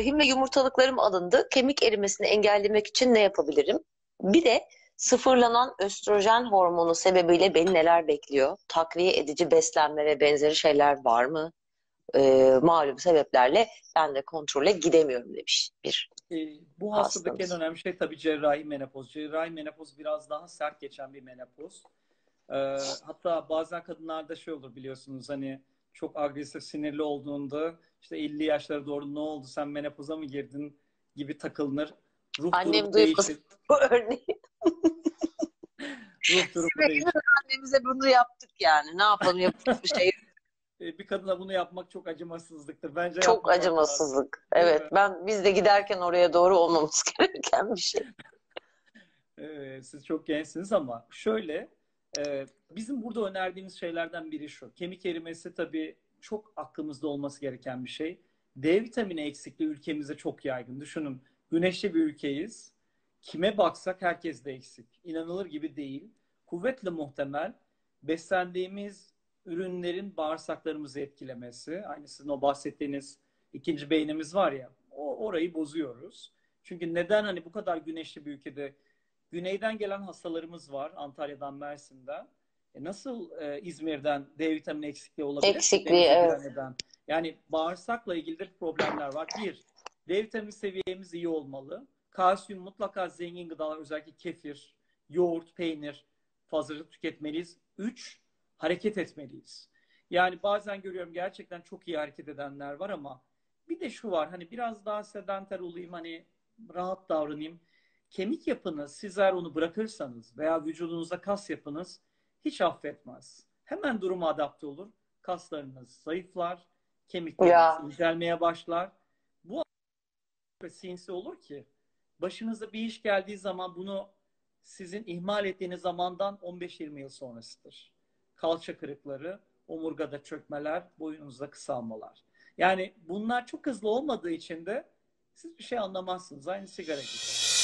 rahim ve yumurtalıklarım alındı. Kemik erimesini engellemek için ne yapabilirim? Bir de sıfırlanan östrojen hormonu sebebiyle beni neler bekliyor? Takviye edici beslenme ve benzeri şeyler var mı? Malum sebeplerle ben de kontrole gidemiyorum demiş bir Bu hastadaki en hastamız. önemli şey tabii cerrahi menopoz. Cerrahi menopoz biraz daha sert geçen bir menopoz. Ee, Hatta bazen kadınlarda şey olur biliyorsunuz, hani çok agresif, sinirli olduğunda işte 50 yaşlara doğru ne oldu, sen menopoza mı girdin gibi takılınır. Ruh durumu Annem duymasın değişir. bu örneği. Ruh durumu Hepimiz değişir. annemize bunu yaptık yani. Ne yapalım, yapacak bir şey yok. Bir kadına bunu yapmak çok acımasızlıktır. Bence Çok yapmamak lazım. acımasızlık. Değil Evet, mi? biz de giderken oraya doğru olmamız gereken bir şey. Siz çok gençsiniz ama şöyle, bizim burada önerdiğimiz şeylerden biri şu. Kemik erimesi tabii çok aklımızda olması gereken bir şey. D vitamini eksikliği ülkemizde çok yaygın. Düşünün, güneşli bir ülkeyiz. Kime baksak herkes de eksik. İnanılır gibi değil. Kuvvetle muhtemel beslendiğimiz ürünlerin bağırsaklarımızı etkilemesi. Aynı sizin o bahsettiğiniz ikinci beynimiz var ya, orayı bozuyoruz. Çünkü neden hani bu kadar güneşli bir ülkede güneyden gelen hastalarımız var, Antalya'dan, Mersin'den. Nasıl İzmir'den D vitamini eksikliği olabilir ki Eksikliği, denize evet. girenlerden? Yani bağırsakla ilgili de problemler var. Bir, D vitamini seviyemiz iyi olmalı. Kalsiyum mutlaka zengin gıdalar, özellikle kefir, yoğurt, peynir fazlaca tüketmeliyiz. Üç, hareket etmeliyiz. Yani bazen görüyorum gerçekten çok iyi hareket edenler var ama bir de şu var, hani biraz daha sedanter olayım, hani rahat davranayım. Kemik yapınız, sizler onu bırakırsanız veya vücudunuzda kas yapınız hiç affetmez. Hemen duruma adapte olur. Kaslarınız zayıflar, kemikleriniz Ya incelmeye başlar. Bu sinsi olur ki başınıza bir iş geldiği zaman bunu sizin ihmal ettiğiniz zamandan 15-20 yıl sonrasıdır. Kalça kırıkları, omurgada çökmeler, boyunuzda kısalmalar. Yani bunlar çok hızlı olmadığı için de siz bir şey anlamazsınız. Aynı sigara gibi.